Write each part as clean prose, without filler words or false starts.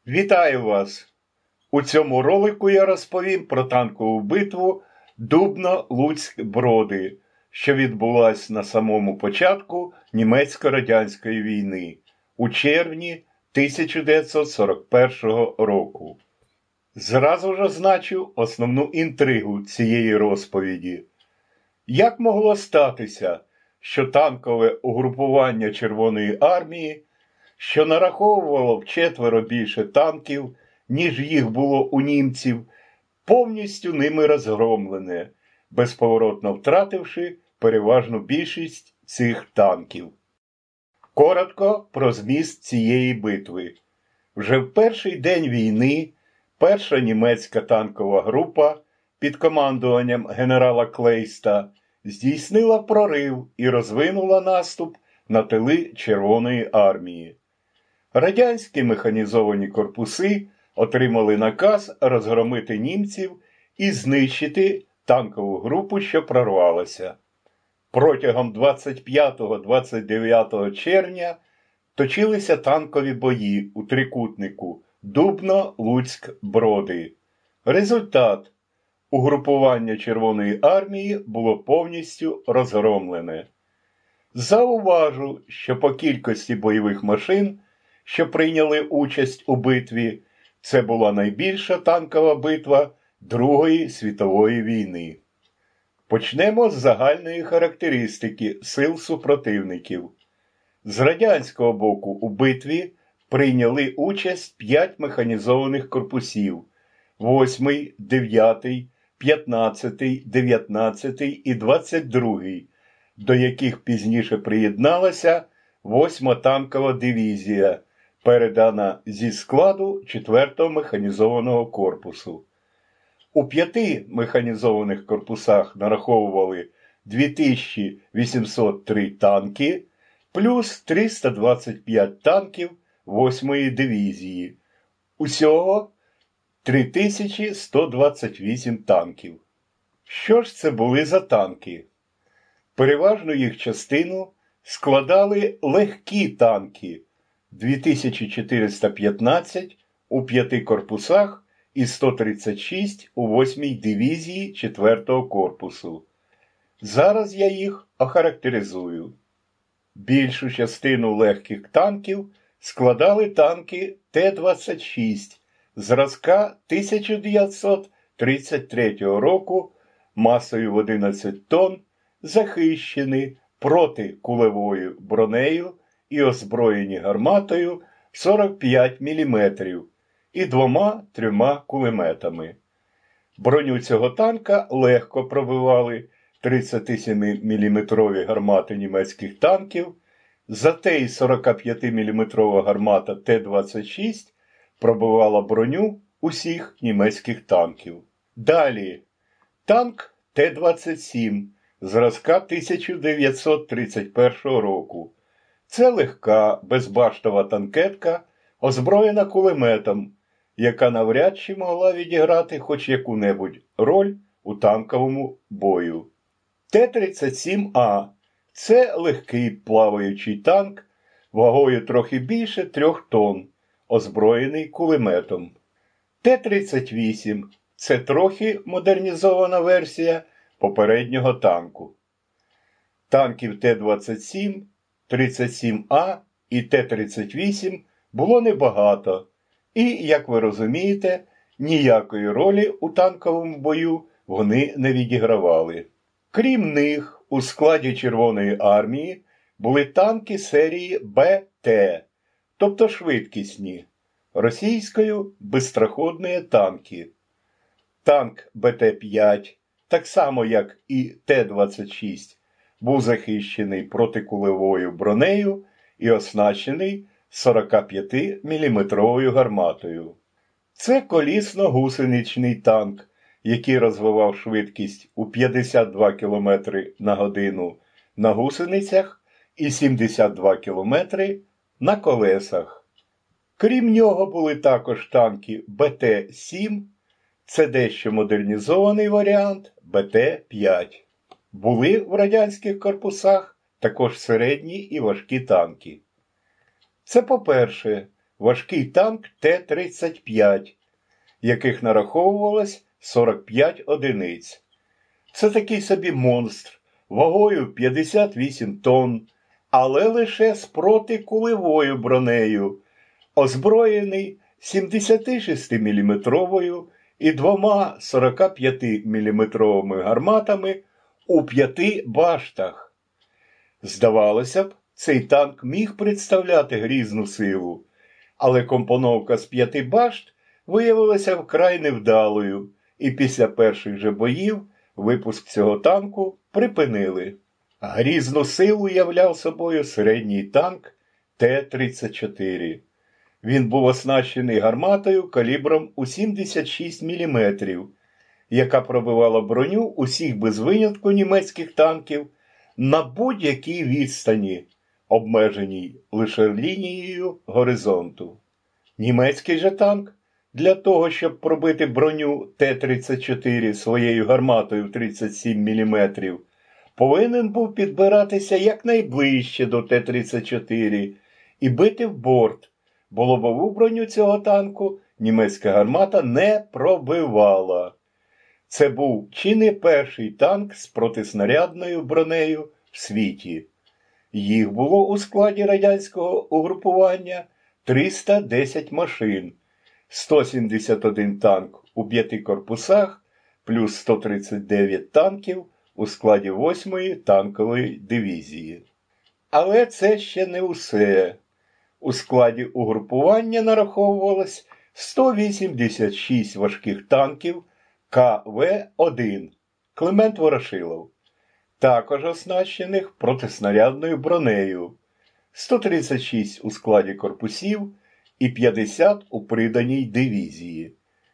Вітаю вас! У цьому ролику я розповім про танкову битву Дубно-Луцьк-Броди, що відбулась на самому початку німецько-радянської війни у червні 1941 року. Зразу ж означу основну інтригу цієї розповіді. Як могло статися, що танкове угрупування Червоної армії, що нараховувало вчетверо більше танків, ніж їх було у німців, повністю ними розгромлене, безповоротно втративши переважну більшість цих танків. Коротко про зміст цієї битви. Вже в перший день війни перша німецька танкова група під командуванням генерала Клейста здійснила прорив і розвинула наступ на тили Червоної армії. Радянські механізовані корпуси отримали наказ розгромити німців і знищити танкову групу, що прорвалася. Протягом 25-29 червня точилися танкові бої у трикутнику Дубно-Луцьк-Броди. Результат – угрупування Червоної армії було повністю розгромлене. Зауважу, що по кількості бойових машин, що прийняли участь у битві, це була найбільша танкова битва Другої світової війни. Почнемо з загальної характеристики сил супротивників. З радянського боку у битві прийняли участь 5 механізованих корпусів – 8-й, 9-й, 15-й, 19-й і 22-й, до яких пізніше приєдналася 8-ма танкова дивізія, передана зі складу 4-го механізованого корпусу. У 5 механізованих корпусах нараховували 2803 танки, плюс 325 танків 8-ї дивізії. Усього 3128 танків. Що ж це були за танки? Переважну їх частину складали легкі танки – 2415 у 5 корпусах і 136 у 8-й дивізії 4-го корпусу. Зараз я їх охарактеризую. Більшу частину легких танків складали танки Т-26 зразка 1933 року масою в 11 тонн, захищені протикулевою бронею і озброєні гарматою 45 мм і 2-3 кулеметами. Броню цього танка легко пробивали 37-мм гармати німецьких танків, зате й 45-мм гармата Т-26 пробивала броню усіх німецьких танків. Далі танк Т-27 зразка 1931 року. Це легка, безбаштова танкетка, озброєна кулеметом, яка навряд чи могла відіграти хоч яку-небудь роль у танковому бою. Т-37А – це легкий плаваючий танк, вагою трохи більше 3 тонн, озброєний кулеметом. Т-38 – це трохи модернізована версія попереднього танку. Танків Т-27, 37А і Т-38 було небагато і, як ви розумієте, ніякої ролі у танковому бою вони не відігравали. Крім них, у складі Червоної армії були танки серії БТ, тобто швидкісні, російською бистроходні танки. Танк БТ-5, так само як і Т-26, був захищений протикулевою бронею і оснащений 45-мм гарматою. Це колісно-гусеничний танк, який розвивав швидкість у 52 км на годину на гусеницях і 72 км на колесах. Крім нього були також танки БТ-7, це дещо модернізований варіант БТ-5. Були в радянських корпусах також середні і важкі танки. Це по-перше, важкий танк Т-35, яких нараховувалось 45 одиниць. Це такий собі монстр, вагою 58 тонн, але лише з протикулевою бронею, озброєний 76-мм і двома 45-мм гарматами у 5 баштах. Здавалося б, цей танк міг представляти грізну силу, але компоновка з 5 башт виявилася вкрай невдалою, і після перших же боїв випуск цього танку припинили. Грізну силу являв собою середній танк Т-34. Він був оснащений гарматою калібром у 76 мм, яка пробивала броню усіх без винятку німецьких танків на будь-якій відстані, обмеженій лише лінією горизонту. Німецький же танк для того, щоб пробити броню Т-34 своєю гарматою в 37 мм, повинен був підбиратися якнайближче до Т-34 і бити в борт, бо лобову броню цього танку німецька гармата не пробивала. Це був чи не перший танк з протиснарядною бронею в світі. Їх було у складі радянського угрупування 310 машин, 171 танк у 5 корпусах, плюс 139 танків у складі 8-ї танкової дивізії. Але це ще не усе. У складі угрупування нараховувалось 186 важких танків КВ-1 Климент Ворошилов, також оснащених протиснарядною бронею, 136 у складі корпусів і 50 у приданій дивізії.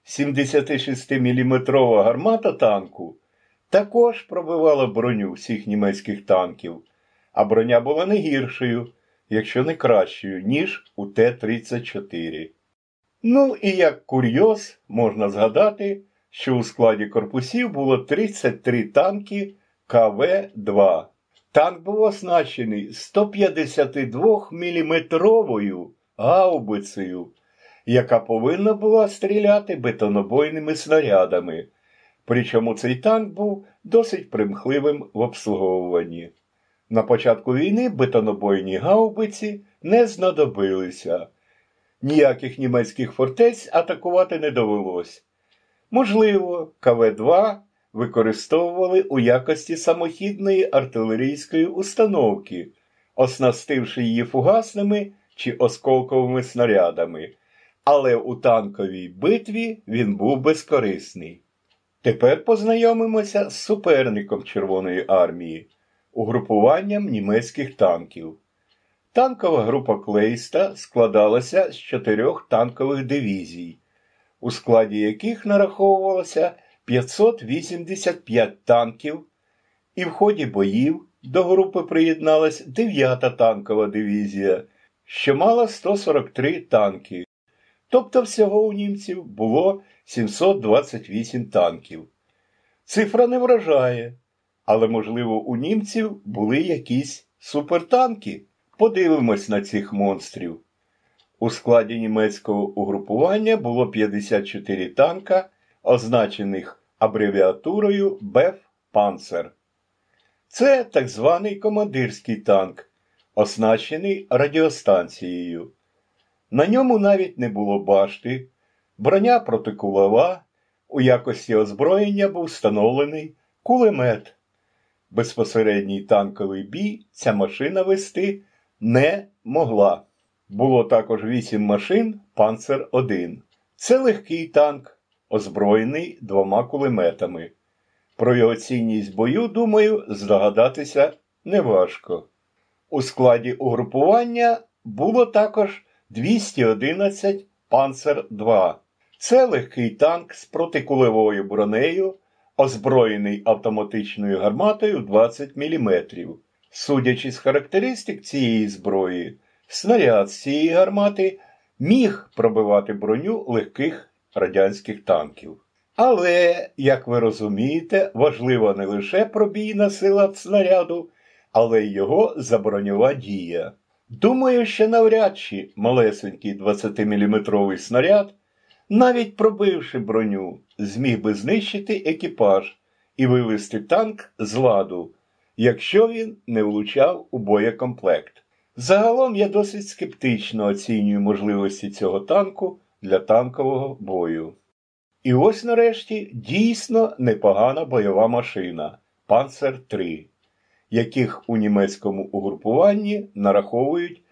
76-мм гармата танку також пробивала броню всіх німецьких танків, а броня була не гіршою, якщо не кращою, ніж у Т-34. Ну і як курйоз можна згадати, що у складі корпусів було 33 танки КВ-2. Танк був оснащений 152-мм гаубицею, яка повинна була стріляти бетонобойними снарядами. Причому цей танк був досить примхливим в обслуговуванні. На початку війни бетонобойні гаубиці не знадобилися. Ніяких німецьких фортець атакувати не довелось. Можливо, КВ-2 використовували у якості самохідної артилерійської установки, оснастивши її фугасними чи осколковими снарядами, але у танковій битві він був безкорисний. Тепер познайомимося з суперником Червоної армії – угрупуванням німецьких танків. Танкова група Клейста складалася з 4 танкових дивізій, у складі яких нараховувалося 585 танків, і в ході боїв до групи приєдналась 9-та танкова дивізія, що мала 143 танки. Тобто всього у німців було 728 танків. Цифра не вражає, але, можливо, у німців були якісь супертанки. Подивимось на цих монстрів. У складі німецького угрупування було 54 танка, означених абревіатурою БЕФ «Панцер». Це так званий командирський танк, оснащений радіостанцією. На ньому навіть не було башти, броня протикулова, у якості озброєння був встановлений кулемет. Безпосередній танковий бій ця машина вести не могла. Було також 8 машин «Панцер-1». Це легкий танк, озброєний 2 кулеметами. Про його цінність бою, думаю, здогадатися неважко. У складі угрупування було також 211 «Панцер-2». Це легкий танк з протикулевою бронею, озброєний автоматичною гарматою 20 мм. Судячи з характеристик цієї зброї, снаряд з цієї гармати міг пробивати броню легких радянських танків. Але, як ви розумієте, важлива не лише пробійна сила снаряду, але й його заброньова дія. Думаю, що навряд чи малесенький 20-мм снаряд, навіть пробивши броню, зміг би знищити екіпаж і вивести танк з ладу, якщо він не влучав у боєкомплект. Загалом я досить скептично оцінюю можливості цього танку для танкового бою. І ось нарешті дійсно непогана бойова машина – Панцер-3, яких у німецькому угрупуванні нараховують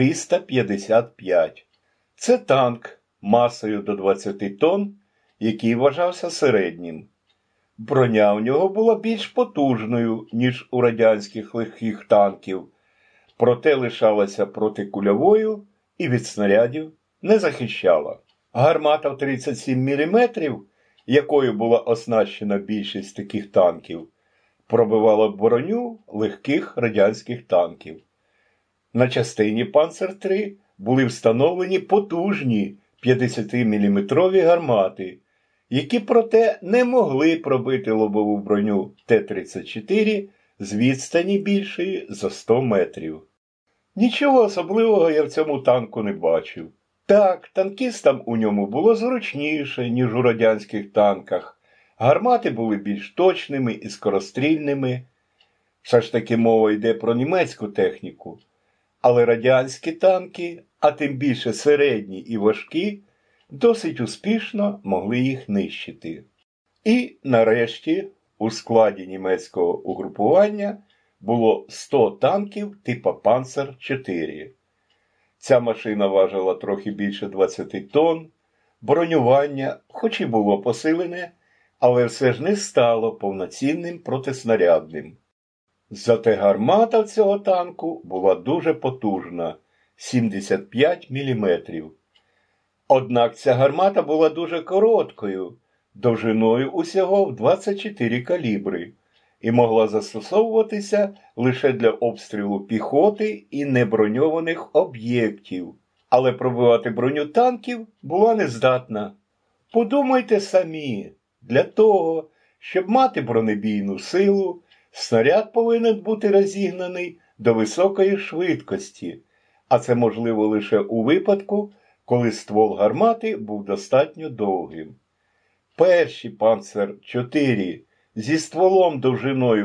355. Це танк масою до 20 тонн, який вважався середнім. Броня у нього була більш потужною, ніж у радянських легких танків, проте лишалася протикульовою і від снарядів не захищала. Гармата в 37 мм, якою була оснащена більшість таких танків, пробивала броню легких радянських танків. На частині Панцер-3 були встановлені потужні 50-мм гармати, які проте не могли пробити лобову броню Т-34 з відстані більшої за 100 метрів. Нічого особливого я в цьому танку не бачив. Так, танкістам у ньому було зручніше, ніж у радянських танках. Гармати були більш точними і скорострільними. Все ж таки мова йде про німецьку техніку. Але радянські танки, а тим більше середні і важкі, досить успішно могли їх нищити. І, нарешті, у складі німецького угрупування було 100 танків типу Панцер-4. Ця машина важила трохи більше 20 тонн, бронювання, хоч і було посилене, але все ж не стало повноцінним протиснарядним. Зате гармата в цього танку була дуже потужна – 75 мм. Однак ця гармата була дуже короткою, довжиною усього в 24 калібри, і могла застосовуватися лише для обстрілу піхоти і неброньованих об'єктів, але пробивати броню танків була нездатна. Подумайте самі, для того, щоб мати бронебійну силу, снаряд повинен бути розігнаний до високої швидкості, а це можливо лише у випадку, коли ствол гармати був достатньо довгим. Перші Панцер-4 зі стволом довжиною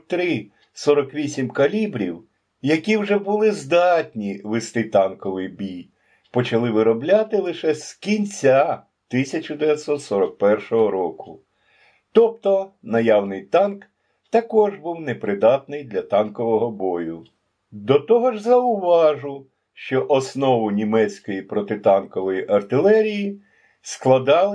43-48 калібрів, які вже були здатні вести танковий бій, почали виробляти лише з кінця 1941 року. Тобто наявний танк також був непридатний для танкового бою. До того ж зауважу, що основу німецької протитанкової артилерії складали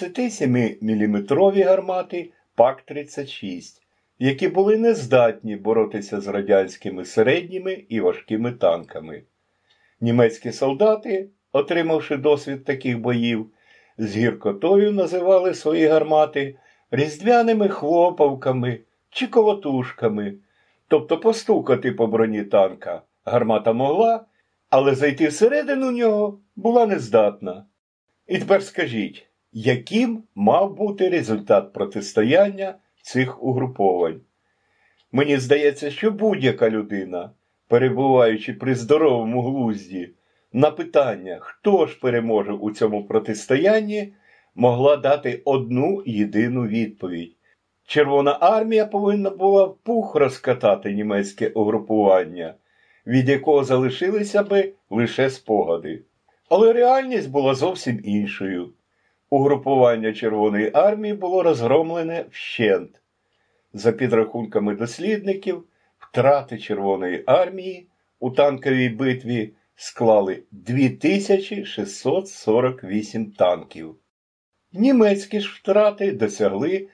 37-мм гармати ПАК-36, які були нездатні боротися з радянськими середніми і важкими танками. Німецькі солдати, отримавши досвід таких боїв, з гіркотою називали свої гармати різдвяними хлопавками чи колотушками, тобто постукати по броні танка гармата могла, але зайти всередину нього була нездатна. І тепер скажіть, яким мав бути результат протистояння цих угруповань? Мені здається, що будь-яка людина, перебуваючи при здоровому глузді, на питання, хто ж переможе у цьому протистоянні, могла дати одну єдину відповідь. Червона армія повинна була в пух розкатати німецьке угрупування, від якого залишилися би лише спогади. Але реальність була зовсім іншою. Угрупування Червоної армії було розгромлене вщент. За підрахунками дослідників, втрати Червоної армії у танковій битві склали 2648 танків. Німецькі ж втрати досягли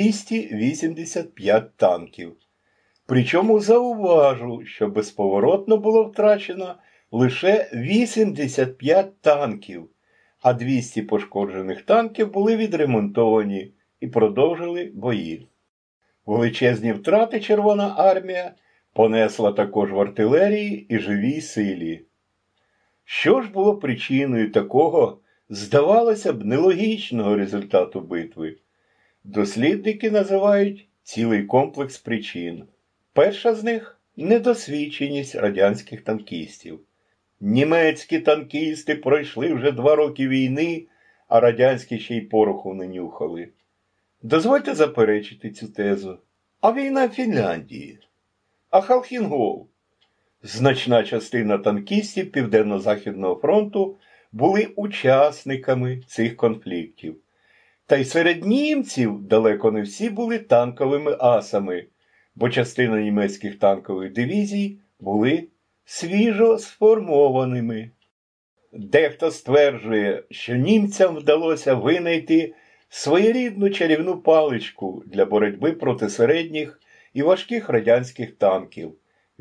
285 танків. Причому зауважу, що безповоротно було втрачено лише 85 танків, а 200 пошкоджених танків були відремонтовані і продовжили бої. Величезні втрати Червона армія понесла також в артилерії і живій силі. Що ж було причиною такого, здавалося б, нелогічного результату битви? Дослідники називають цілий комплекс причин. Перша з них – недосвідченість радянських танкістів. Німецькі танкісти пройшли вже 2 роки війни, а радянські ще й пороху не нюхали. Дозвольте заперечити цю тезу. А війна в Фінляндії? А Халхінгол? Значна частина танкістів Південно-Західного фронту були учасниками цих конфліктів. Та й серед німців далеко не всі були танковими асами, бо частина німецьких танкових дивізій були свіжо сформованими. Дехто стверджує, що німцям вдалося винайти своєрідну чарівну паличку для боротьби проти середніх і важких радянських танків,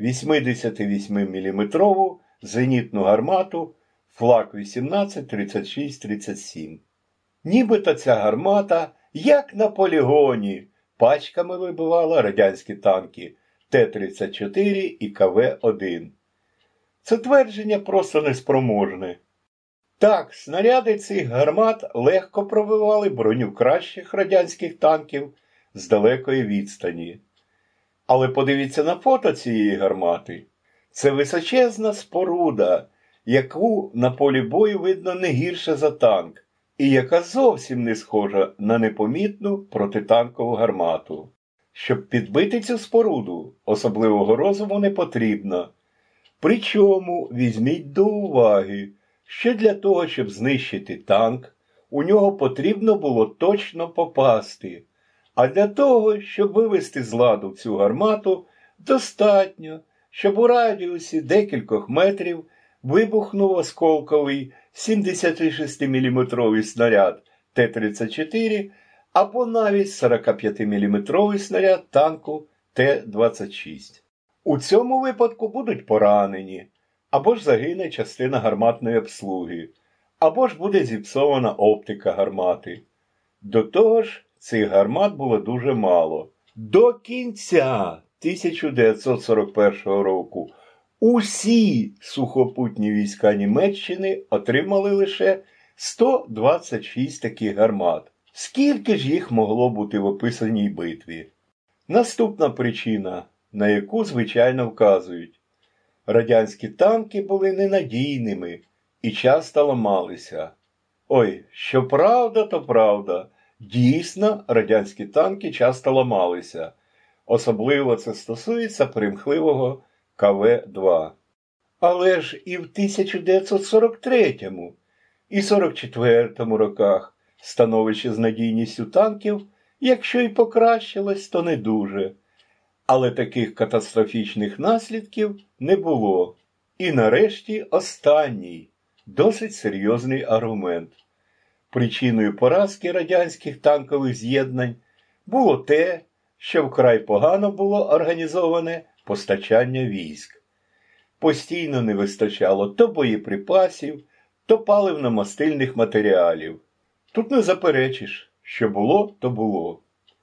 88-мм зенітну гармату Флак-18 36-37. Нібито ця гармата, як на полігоні, пачками вибивала радянські танки Т-34 і КВ-1. Це твердження просто неспроможне. Так, снаряди цих гармат легко пробивали броню кращих радянських танків з далекої відстані. Але подивіться на фото цієї гармати. Це височезна споруда, яку на полі бою видно не гірше за танк, і яка зовсім не схожа на непомітну протитанкову гармату. Щоб підбити цю споруду, особливого розуму не потрібно. Причому візьміть до уваги, що для того, щоб знищити танк, у нього потрібно було точно попасти. А для того, щоб вивести з ладу цю гармату, достатньо, щоб у радіусі декількох метрів вибухнув осколковий 76-мм снаряд Т-34 або навіть 45-мм снаряд танку Т-26. У цьому випадку будуть поранені, або ж загине частина гарматної обслуги, або ж буде зіпсована оптика гармати. До того ж, цих гармат було дуже мало. До кінця 1941 року усі сухопутні війська Німеччини отримали лише 126 таких гармат. Скільки ж їх могло бути в описаній битві? Наступна причина, на яку, звичайно, вказують. Радянські танки були ненадійними і часто ламалися. Ой, що правда, то правда. Дійсно, радянські танки часто ламалися. Особливо це стосується примхливого КВ-2. Але ж і в 1943 і 1944 роках становище з надійністю танків, якщо й покращилось, то не дуже. Але таких катастрофічних наслідків не було. І нарешті останній, досить серйозний аргумент. Причиною поразки радянських танкових з'єднань було те, що вкрай погано було організоване постачання військ. Постійно не вистачало то боєприпасів, то паливно-мастильних матеріалів. Тут не заперечиш, що було, то було.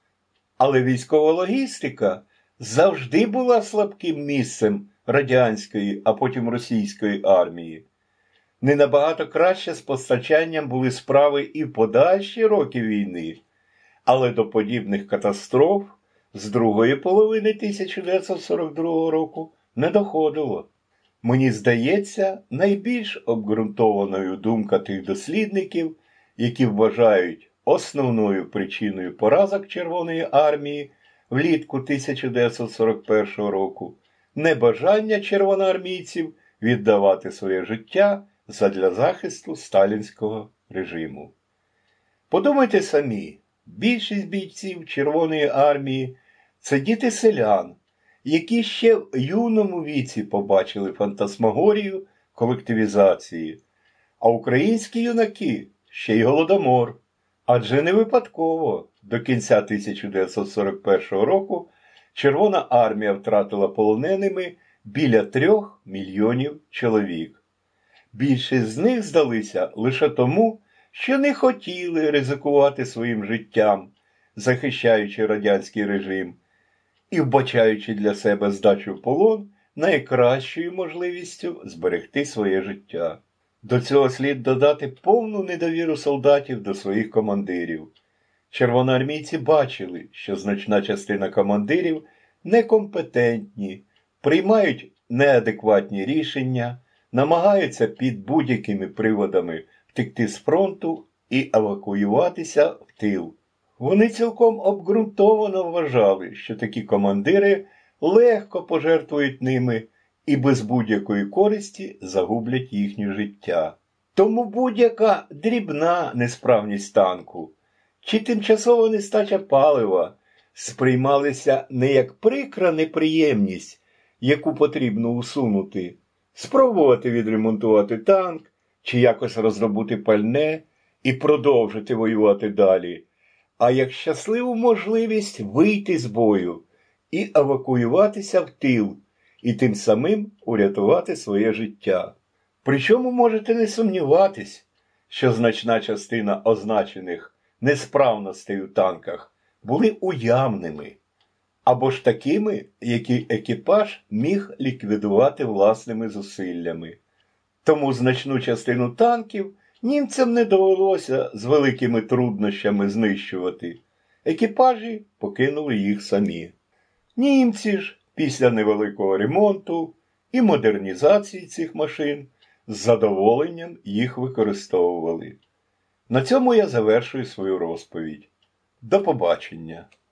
Але військова логістика завжди була слабким місцем радянської, а потім російської армії. Не набагато краще з постачанням були справи і в подальші роки війни, але до подібних катастроф з другої половини 1942 року не доходило. Мені здається, найбільш обґрунтованою думка тих дослідників, які вважають основною причиною поразок Червоної армії влітку 1941 року небажання червоноармійців віддавати своє життя задля захисту сталінського режиму. Подумайте самі, більшість бійців Червоної армії – це діти селян, які ще в юному віці побачили фантасмагорію колективізації, а українські юнаки – ще й голодомор. Адже не випадково до кінця 1941 року Червона армія втратила полоненими біля 3 мільйонів чоловік. Більшість з них здалися лише тому, що не хотіли ризикувати своїм життям, захищаючи радянський режим, і вбачаючи для себе здачу в полон найкращою можливістю зберегти своє життя. До цього слід додати повну недовіру солдатів до своїх командирів. Червоноармійці бачили, що значна частина командирів некомпетентні, приймають неадекватні рішення, намагаються під будь-якими приводами втекти з фронту і евакуюватися в тил. Вони цілком обґрунтовано вважали, що такі командири легко пожертвують ними і без будь-якої користі загублять їхнє життя. Тому будь-яка дрібна несправність танку чи тимчасова нестача палива сприймалися не як прикра неприємність, яку потрібно усунути, спробувати відремонтувати танк чи якось роздобути пальне і продовжити воювати далі, а як щасливу можливість вийти з бою і евакуюватися в тил, і тим самим урятувати своє життя. Причому можете не сумніватись, що значна частина означених несправностей у танках були уявними, або ж такими, які екіпаж міг ліквідувати власними зусиллями. Тому значну частину танків німцям не довелося з великими труднощами знищувати. Екіпажі покинули їх самі. Німці ж після невеликого ремонту і модернізації цих машин з задоволенням їх використовували. На цьому я завершую свою розповідь. До побачення.